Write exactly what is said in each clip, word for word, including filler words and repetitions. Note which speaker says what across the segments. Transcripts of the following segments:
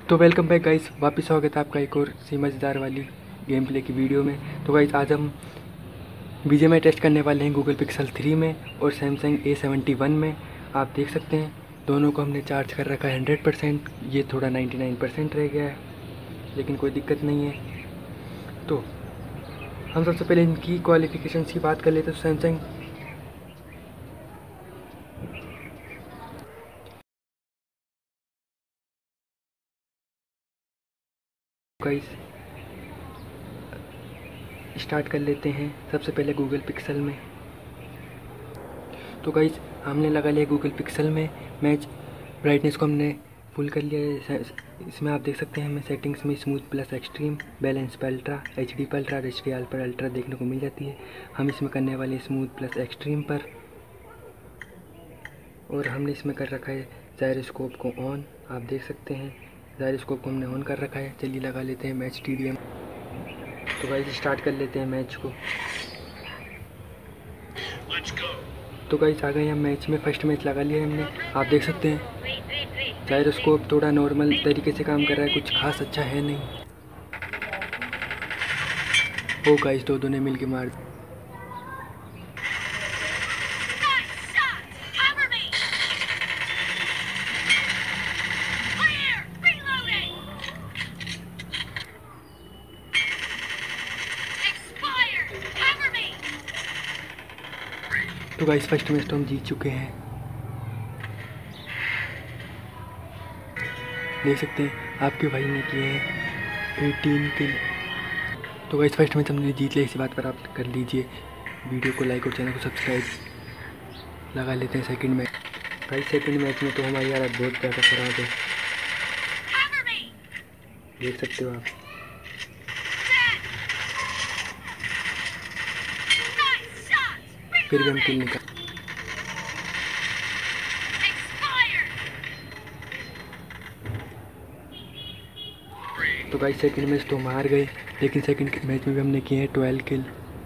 Speaker 1: तो welcome back guys, वापस स्वागत है आपका एक और सी मज़ेदार वाली गेम प्ले की वीडियो में। तो गाइस आज हम बीजीएमआई टेस्ट करने वाले हैं गूगल पिक्सल थ्री में और सैमसंग ए सेवेंटी वन में। आप देख सकते हैं दोनों को हमने चार्ज कर रखा है हंड्रेड परसेंट। ये थोड़ा नाइन्टी नाइन परसेंट रह गया है, लेकिन कोई दिक्कत नहीं है। तो हम सबसे पहले इनकी क्वालिफिकेशन की बात कर लेते हैं। तो सैमसंग गाइस स्टार्ट कर लेते हैं सबसे पहले गूगल पिक्सल में। तो गाइस हमने लगा लिया गूगल पिक्सल में मैच। ब्राइटनेस को हमने फुल कर लिया है। इसमें आप देख सकते हैं हमें सेटिंग्स में स्मूथ प्लस एक्सट्रीम, बैलेंस पर अल्ट्रा, एच डी पर अल्ट्रा, एच डी आर पर अल्ट्रा देखने को मिल जाती है। हम इसमें करने वाले स्मूथ प्लस एक्सट्रीम पर, और हमने इसमें कर रखा है जायरोस्कोप को ऑन। आप देख सकते हैं जायरोस्कोप को हमने ऑन कर रखा है। चलिए लगा लेते हैं मैच टी डी एम। तो गाइस स्टार्ट कर लेते हैं मैच को। तो गाइस आ गए हम मैच में। फर्स्ट मैच लगा लिया है हमने। आप देख सकते हैं जायरोस्कोप थोड़ा नॉर्मल तरीके से काम कर रहा है, कुछ खास अच्छा है नहीं। ओ गाइस दो दोनों मिल के मार। तो गाइस फर्स्ट मैच तो हम जीत चुके हैं। देख सकते हैं आपके भाई ने किए हैं एटीन किल। तो गाइस फर्स्ट मैच हमने जीत लिया, इसी बात पर आप कर लीजिए वीडियो को लाइक और चैनल को सब्सक्राइब। लगा लेते हैं second match. Guys second match में तो हमारी हालत बहुत ज़्यादा ख़राब है, देख सकते हो आप। फिर भी हम किल निकाल। तो गाइस सेकंड मैच तो हम हार गए, लेकिन सेकंड मैच में भी हमने किए हैं ट्वेल्व किल।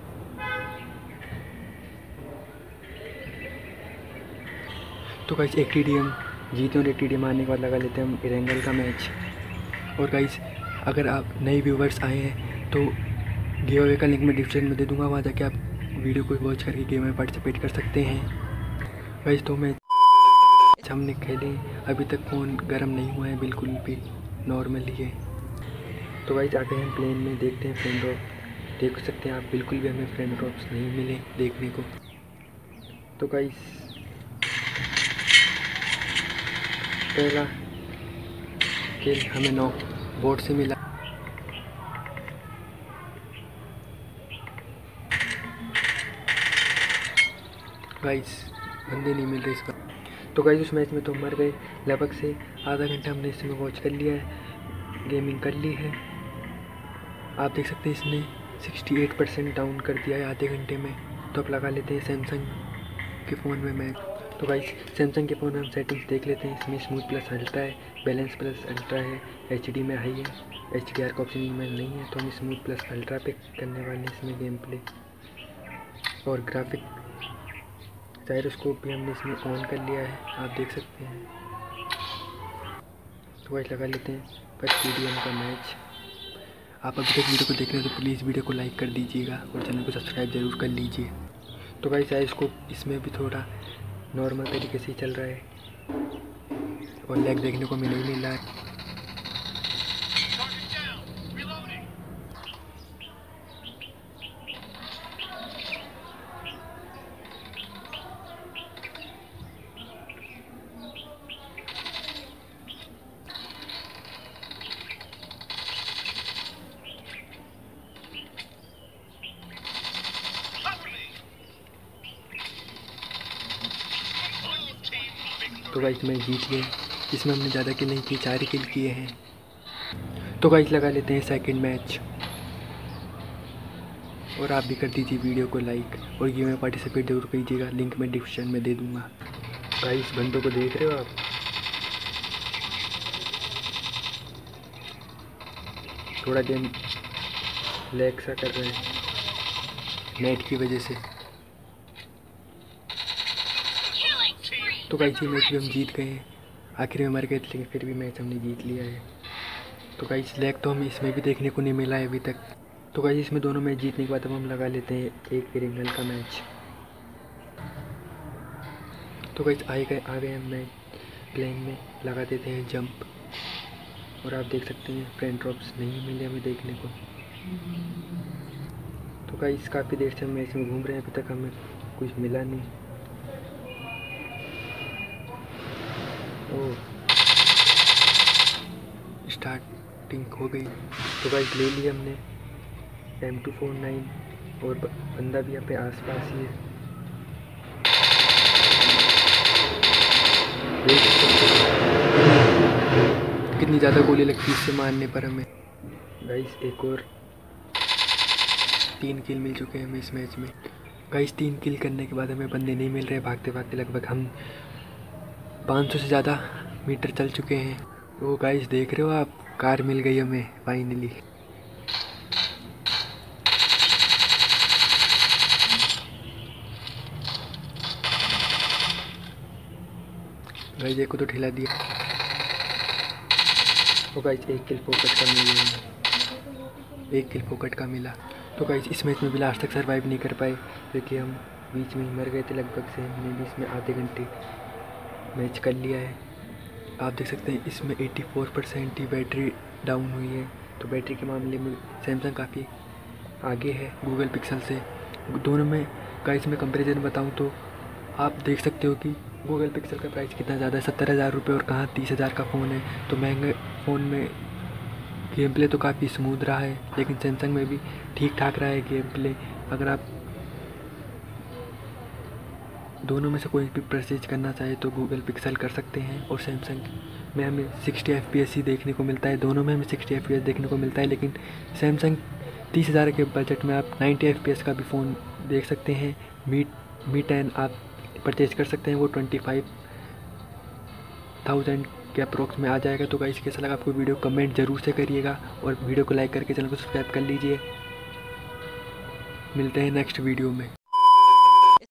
Speaker 1: तो गाइस एक टी डी एम जीते और एक टी डी एम आने के बाद लगा लेते हैं हम इरेंगल का मैच। और गाइस अगर आप नए व्यूवर्स आए हैं तो गिव अवे का लिंक मैं डिस्क्रिप्शन में दे दूंगा, वहाँ जाके आप वीडियो को वॉच करके गेम में पार्टिसिपेट कर सकते हैं। गाइस तो मैच हमने खेले, अभी तक फ़ोन गर्म नहीं हुआ है, बिल्कुल भी नॉर्मल ही है। तो गाइस आगे हम प्लेन में देखते हैं फ्रेंड ड्रॉप। देख सकते हैं आप बिल्कुल भी हमें फ्रेंड ड्रॉप्स नहीं मिले देखने को। तो गाइस पहला किल हमें नौ बोट से मिला। गाइस बंदे नहीं मिल रहे इसका। तो गाइस उस मैच में तो मर गए। लगभग से आधा घंटा हमने इसमें वॉच कर लिया है, गेमिंग कर ली है। आप देख सकते हैं इसने अड़सठ परसेंट डाउन कर दिया है आधे घंटे में। तो अब लगा लेते हैं सैमसंग के फ़ोन में मैच। तो गाइस सैमसंग के फ़ोन में हम सेटिंग्स देख लेते हैं। इसमें स्मूथ प्लस अल्ट्रा है, बैलेंस प्लस अल्ट्रा है, एच डी में हाई है, एच डी आर का ऑप्शन में नहीं है। तो हम स्मूथ प्लस अल्ट्रा पे करने वाले हैं इसमें गेम प्ले। और ग्राफिक जायरोस्कोप भी हमने इसमें ऑन कर लिया है, आप देख सकते हैं। तो गाइस लगा लेते हैं फर्स्ट टी डी एम का मैच। आप अभी तक वीडियो को देख रहे हैं तो प्लीज़ वीडियो को लाइक कर दीजिएगा और चैनल को सब्सक्राइब जरूर कर लीजिए। तो गाइस जायरोस्कोप इसमें भी थोड़ा नॉर्मल तरीके से ही चल रहा है और लैग देखने को मिल ही मिल रहा है। तो गाइस मैं जीत गए। इसमें हमने ज़्यादा किल नहीं किए, चार ही किल किए हैं। तो गाइस लगा लेते हैं सेकंड मैच। और आप भी कर दीजिए वीडियो को लाइक और गेम में पार्टिसिपेट जरूर कीजिएगा, लिंक मैं डिस्क्रिप्शन में दे दूँगा। गाइस बंदों को देख रहे हो आप, थोड़ा गेम लैग सा कर रहे हैं नेट की वजह से। तो गाइस ये मैच भी हम जीत गए हैं। आखिर में मर गए थे लेकिन फिर भी मैच हमने जीत लिया है। तो गाइस लैग तो हमें इसमें भी देखने को नहीं मिला है अभी तक। तो गाइस इसमें दोनों मैच जीतने के बाद अब हम लगा लेते हैं एक रिंगल का मैच। तो गाइस आए गए आ गए हम मैच प्लेन में, लगा देते हैं जंप और आप देख सकते हैं फ्रेंड ड्रॉप्स नहीं मिले हमें देखने को। तो गाइस काफ़ी देर से हम मैच में घूम रहे हैं, अभी तक हमें कुछ मिला नहीं। ओह स्टार्टिंग हो गई। तो गाइस ले लिया हमने एम टू फोर नाइन और बंदा भी यहाँ पे आसपास ही है। कितनी ज़्यादा गोली लगती है इससे मारने पर हमें। गाइस एक और तीन किल मिल चुके हैं हमें इस मैच में। गाइस तीन किल करने के बाद हमें बंदे नहीं मिल रहे, भागते भागते लगभग हम पाँच सौ से ज़्यादा मीटर चल चुके हैं। तो गाइस देख रहे हो आप, कार मिल गई हमें फाइनली। गाइस देखो तो ठिला दिया। तो गाइस एक किल फोकट का मिला, एक किल फोकट का मिला। तो गाइस इस मैच में भी लास्ट तक सरवाइव नहीं कर पाए क्योंकि हम बीच में ही मर गए थे लगभग से। हमने भी इसमें आधे घंटे मैच कर लिया है। आप देख सकते हैं इसमें चौरासी परसेंट ही बैटरी डाउन हुई है। तो बैटरी के मामले में सैमसंग काफ़ी आगे है गूगल पिक्सल से। दोनों में गाइस में कंपैरिजन बताऊं तो आप देख सकते हो कि गूगल पिक्सल का प्राइस कितना ज़्यादा है, सत्तर हज़ार रुपये, और कहाँ तीस हज़ार का फ़ोन है। तो महंगे फ़ोन में गेम प्ले तो काफ़ी स्मूथ रहा है, लेकिन सैमसंग में भी ठीक ठाक रहा है गेम प्ले। अगर आप दोनों में से कोई भी परचेज करना चाहे तो गूगल पिक्सल कर सकते हैं। और सैमसंग में हमें साठ एफ पी एस ही देखने को मिलता है, दोनों में हमें साठ एफ पी एस देखने को मिलता है। लेकिन सैमसंग तीस हज़ार के बजट में आप नब्बे एफ पी एस का भी फ़ोन देख सकते हैं। मी मी टेन आप परचेज कर सकते हैं, वो ट्वेंटी फाइव थाउजेंड के अप्रोक्स में आ जाएगा। तो गाइस कैसा लगा आपको वीडियो कमेंट ज़रूर से करिएगा और वीडियो को लाइक करके चैनल को सब्सक्राइब कर लीजिए। मिलते हैं नेक्स्ट वीडियो में।